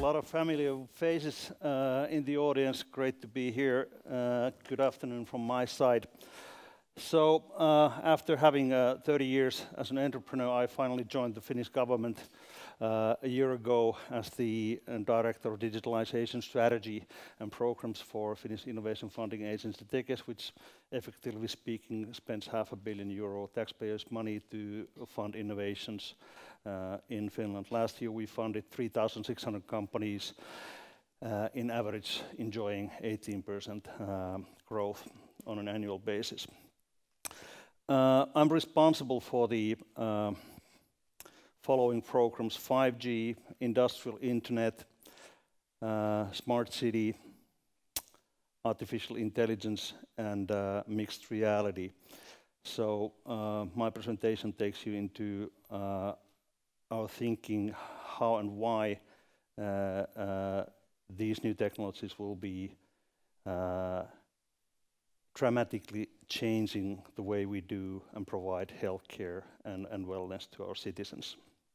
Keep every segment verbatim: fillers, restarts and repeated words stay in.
lot of familiar faces uh, in the audience. Great to be here. Uh, good afternoon from my side. So, uh, after having uh, thirty years as an entrepreneur, I finally joined the Finnish government uh, a year ago as the uh, Director of Digitalization Strategy and Programs for Finnish Innovation Funding Agency Tekes, which, effectively speaking, spends half a billion euro taxpayers' money to fund innovations Uh, in Finland. Last year we funded three thousand six hundred companies, uh, in average enjoying eighteen percent uh, growth on an annual basis. Uh, I'm responsible for the uh, following programs: five G, industrial internet, uh, smart city, artificial intelligence, and uh, mixed reality. So uh, my presentation takes you into uh, our thinking how and why uh, uh, these new technologies will be uh, dramatically changing the way we do and provide healthcare and, and wellness to our citizens.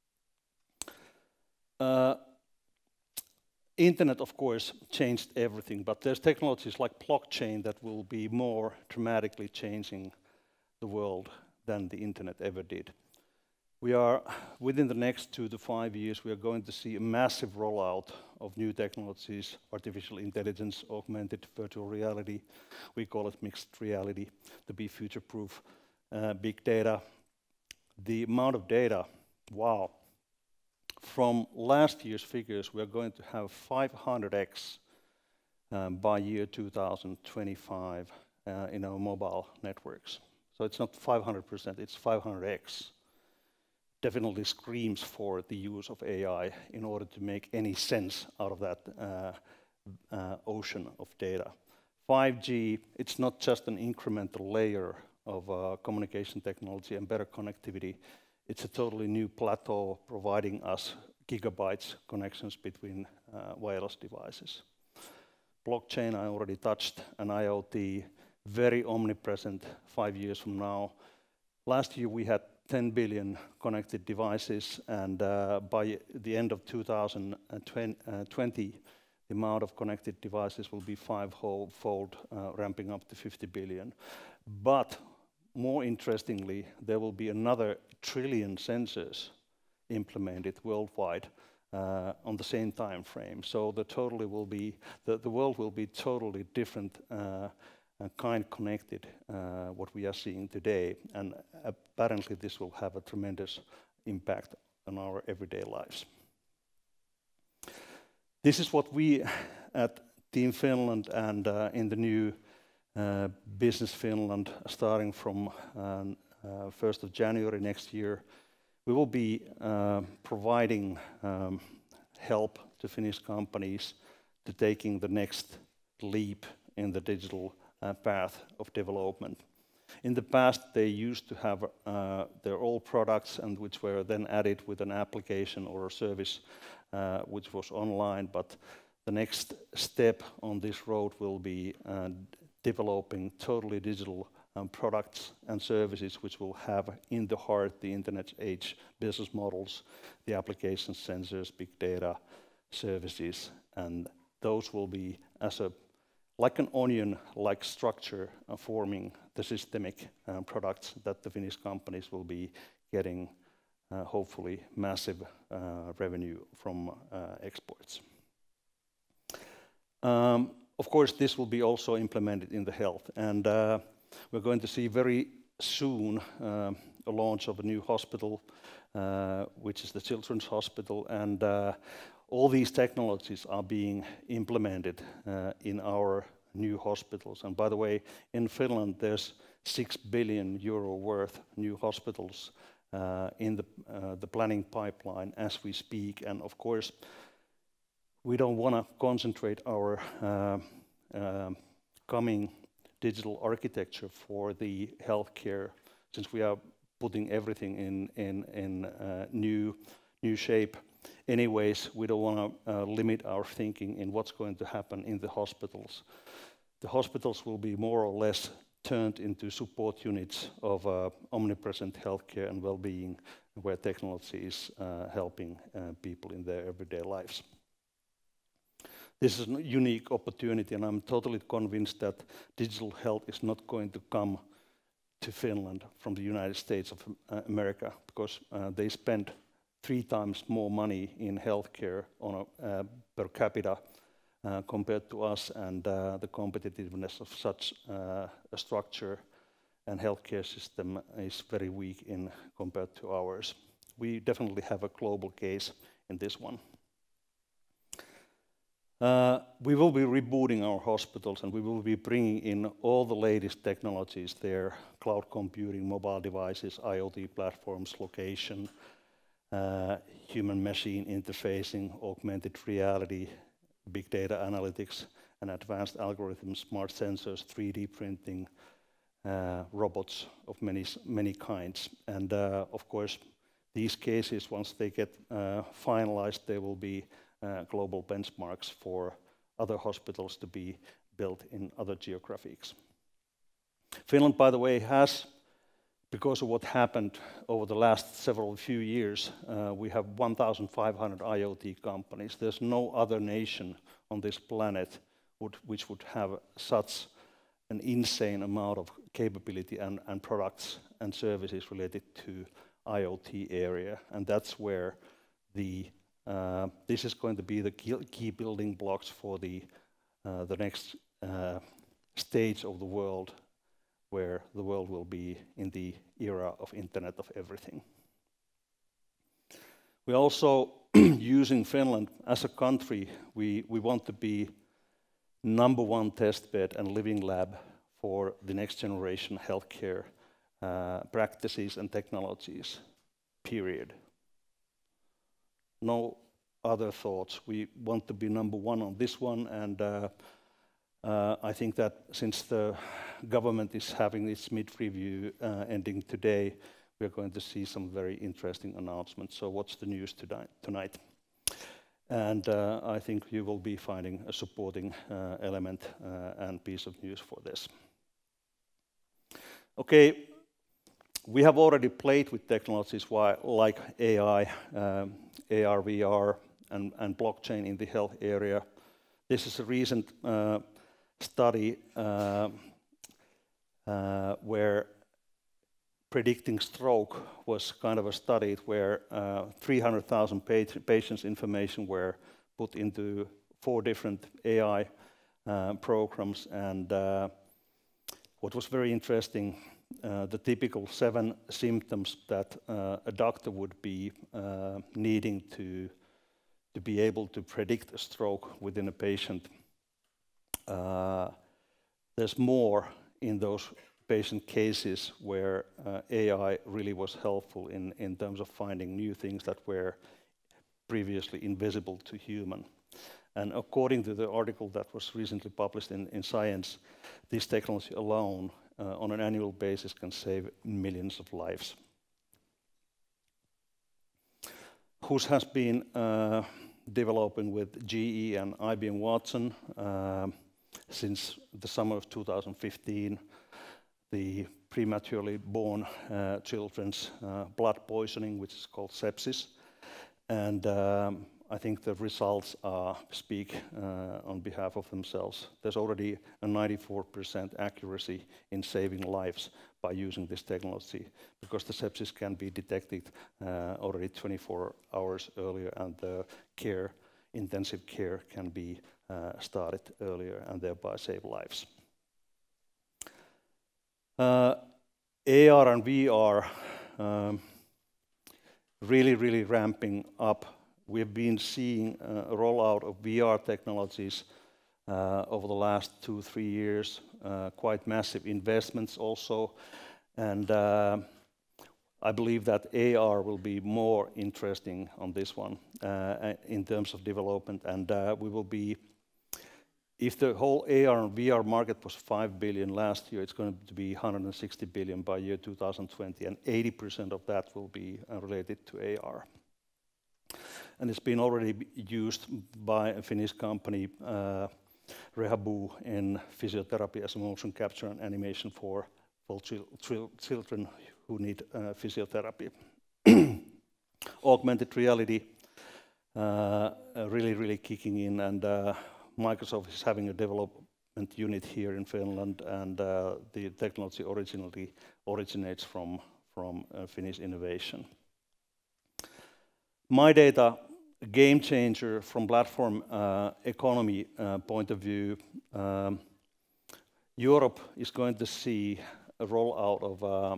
Uh, Internet, of course, changed everything, but there's technologies like blockchain that will be more dramatically changing the world than the internet ever did. We are, within the next two to five years, we are going to see a massive rollout of new technologies: artificial intelligence, augmented virtual reality, we call it mixed reality, to be future-proof, uh, big data. The amount of data, wow. From last year's figures, we are going to have five hundred x um, by year two thousand twenty-five uh, in our mobile networks. So it's not five hundred percent, it's five hundred x. Definitely screams for the use of A I in order to make any sense out of that uh, uh, ocean of data. five G, it's not just an incremental layer of uh, communication technology and better connectivity. It's a totally new plateau providing us gigabytes connections between uh, wireless devices. Blockchain, I already touched, and IoT, very omnipresent five years from now. Last year we had ten billion connected devices, and uh, by the end of two thousand twenty, the amount of connected devices will be five-fold, uh, ramping up to fifty billion. But more interestingly, there will be another trillion sensors implemented worldwide uh, on the same time frame. So the totally will be the, the world will be totally different. Uh, Uh, kind connected, uh, what we are seeing today, and apparently this will have a tremendous impact on our everyday lives. This is what we at Team Finland and uh, in the new uh, Business Finland, starting from um, uh, first of January next year, we will be uh, providing um, help to Finnish companies to taking the next leap in the digital Uh, path of development. In the past, they used to have uh, their old products, and which were then added with an application or a service uh, which was online. But the next step on this road will be uh, developing totally digital um, products and services which will have in the heart the internet age business models, the applications, sensors, big data, services, and those will be as a like an onion-like structure uh, forming the systemic uh, products that the Finnish companies will be getting, uh, hopefully, massive uh, revenue from uh, exports. Um, of course, this will be also implemented in the health, and uh, we're going to see very soon uh, a launch of a new hospital, uh, which is the Children's Hospital, and uh, all these technologies are being implemented uh, in our new hospitals. And by the way, in Finland, there's six billion euro worth new hospitals uh, in the, uh, the planning pipeline as we speak. And of course, we don't want to concentrate our uh, uh, coming digital architecture for the healthcare, since we are putting everything in, in, in uh, new, new shape. Anyways, we don't want to uh, limit our thinking in what's going to happen in the hospitals. The hospitals will be more or less turned into support units of uh, omnipresent healthcare and well-being, where technology is uh, helping uh, people in their everyday lives. This is a unique opportunity, and I'm totally convinced that digital health is not going to come to Finland from the United States of uh, America, because uh, they spend three times more money in healthcare on a uh, per capita uh, compared to us, and uh, the competitiveness of such uh, a structure and healthcare system is very weak in compared to ours. We definitely have a global case in this one. Uh, we will be rebooting our hospitals, and we will be bringing in all the latest technologies there: cloud computing, mobile devices, IoT platforms, location, uh, human-machine interfacing, augmented reality, big data analytics, and advanced algorithms, smart sensors, three D printing, uh, robots of many, many kinds. And uh, of course, these cases, once they get uh, finalized, they will be Uh, global benchmarks for other hospitals to be built in other geographies. Finland, by the way, has, because of what happened over the last several few years, uh, we have one thousand five hundred IoT companies. There's no other nation on this planet would, which would have such an insane amount of capability and, and products and services related to IoT area, and that's where the Uh, this is going to be the key, key building blocks for the, uh, the next uh, stage of the world, where the world will be in the era of Internet of Everything. We're also using Finland as a country. We, we want to be number one test bed and living lab for the next generation healthcare uh, practices and technologies, period. No other thoughts. We want to be number one on this one, and uh, uh, I think that since the government is having its mid-review uh, ending today, we're going to see some very interesting announcements. So what's the news tonight? And uh, I think you will be finding a supporting uh, element uh, and piece of news for this. Okay. We have already played with technologies like A I, um, A R, V R, and, and blockchain in the health area. This is a recent uh, study uh, uh, where predicting stroke was kind of a study where uh, three hundred thousand patients' information were put into four different A I uh, programs, and uh, what was very interesting, Uh, the typical seven symptoms that uh, a doctor would be uh, needing to, to be able to predict a stroke within a patient. Uh, there's more in those patient cases where uh, A I really was helpful in, in terms of finding new things that were previously invisible to human. And according to the article that was recently published in, in Science, this technology alone Uh, on an annual basis can save millions of lives. H U S has been uh, developing with G E and I B M Watson uh, since the summer of two thousand fifteen. The prematurely born uh, children's uh, blood poisoning, which is called sepsis. And um, I think the results uh, speak uh, on behalf of themselves. There's already a ninety-four percent accuracy in saving lives by using this technology, because the sepsis can be detected uh, already twenty-four hours earlier, and the care, intensive care, can be uh, started earlier and thereby save lives. Uh, A R and V R um, really, really ramping up. We've been seeing uh, a rollout of V R technologies uh, over the last two, three years, uh, quite massive investments also. And uh, I believe that A R will be more interesting on this one uh, in terms of development. And uh, we will be, if the whole A R and V R market was five billion last year, it's going to be one hundred sixty billion by year two thousand twenty, and eighty percent of that will be uh, related to A R. And it's been already used by a Finnish company, uh, Rehabu, in physiotherapy as a motion capture and animation for, for chil chil children who need uh, physiotherapy. Augmented reality uh, uh, really, really kicking in, and uh, Microsoft is having a development unit here in Finland, and uh, the technology originally originates from, from uh, Finnish innovation. My Data, a game changer from platform uh, economy uh, point of view. Um, Europe is going to see a rollout of uh,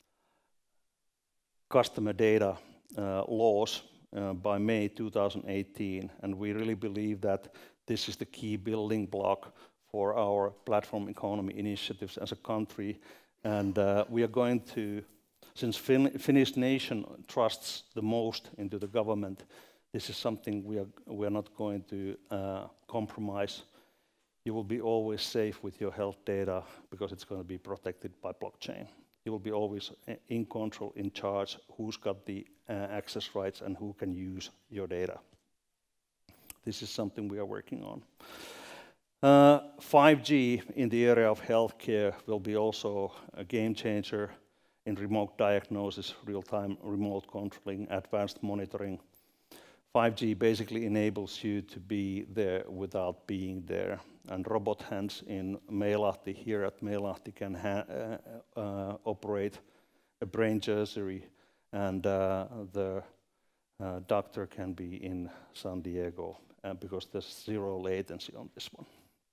customer data uh, laws uh, by May two thousand eighteen, and we really believe that this is the key building block for our platform economy initiatives as a country. And uh, we are going to, since fin Finnish nation trusts the most into the government, this is something we are, we are not going to uh, compromise. You will be always safe with your health data because it's going to be protected by blockchain. You will be always in control, in charge, who's got the uh, access rights and who can use your data. This is something we are working on. Uh, five G in the area of healthcare will be also a game changer in remote diagnosis, real-time remote controlling, advanced monitoring. five G basically enables you to be there without being there. And robot hands in Meilahti, here at Meilahti, can ha uh, uh, operate a brain surgery, and uh, the uh, doctor can be in San Diego uh, because there's zero latency on this one.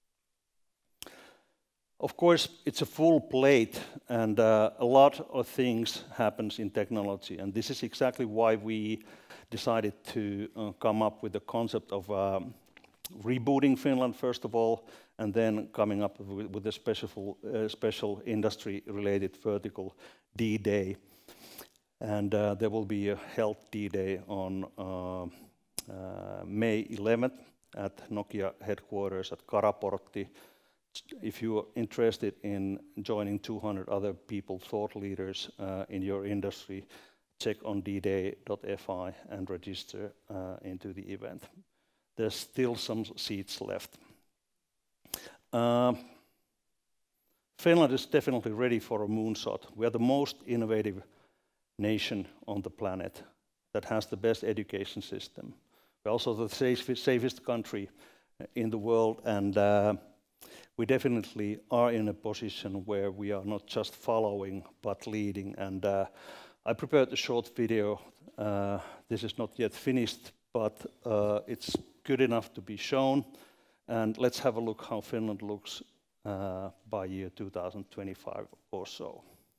Of course, it's a full plate, and uh, a lot of things happens in technology, and this is exactly why we decided to uh, come up with the concept of um, rebooting Finland, first of all, and then coming up with, with a special, uh, special industry-related vertical D-Day. And uh, there will be a health D-Day on uh, uh, May eleventh at Nokia headquarters at Karaportti. If you are interested in joining two hundred other people, thought leaders uh, in your industry, check on d day dot f i and register uh, into the event. There's still some seats left. Uh, Finland is definitely ready for a moonshot. We are the most innovative nation on the planet that has the best education system. We're also the safe, safest country in the world, and uh, we definitely are in a position where we are not just following, but leading. And uh, I prepared a short video. Uh, this is not yet finished, but uh, it's good enough to be shown. And let's have a look how Finland looks uh, by year two thousand twenty-five or so.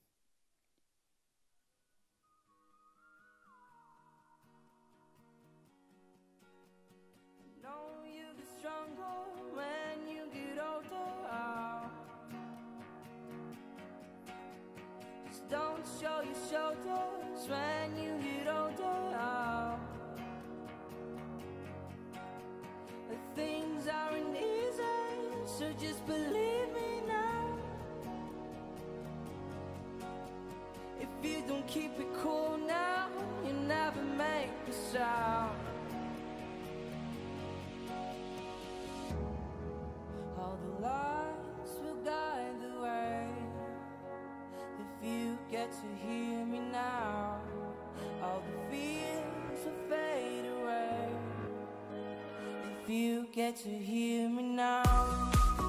Don't show your shoulders when you get older. Things aren't easy, so just believe me now. If you don't keep it cool now, you never make a sound. All the lights will guide the way. If you get to hear me now, all the fears will fade away. If you get to hear me now.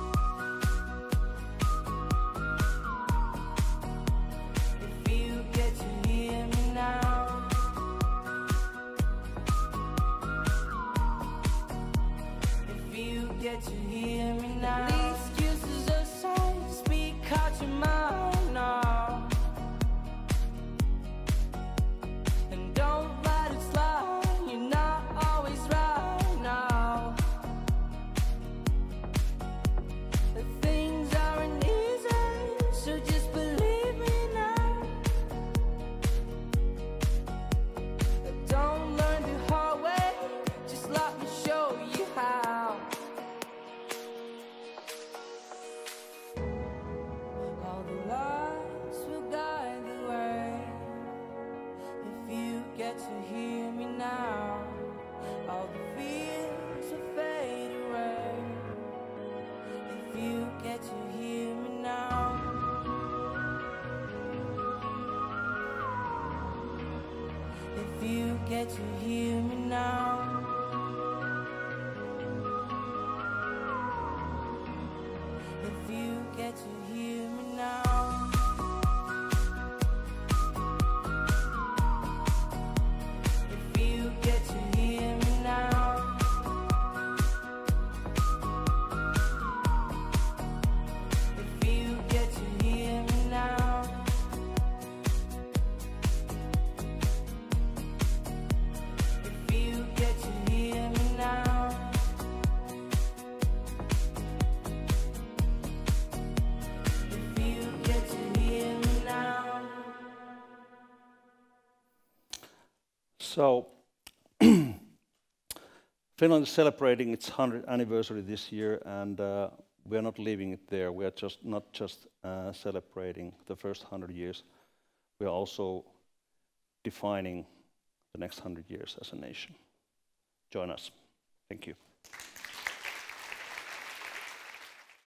If you get to hear me now. If you get to hear me now. The excuses aside, speak out your mind now. Get to hear me now. So, Finland is celebrating its one hundredth anniversary this year, and uh, we are not leaving it there. We are just not just uh, celebrating the first one hundred years. We are also defining the next one hundred years as a nation. Join us. Thank you.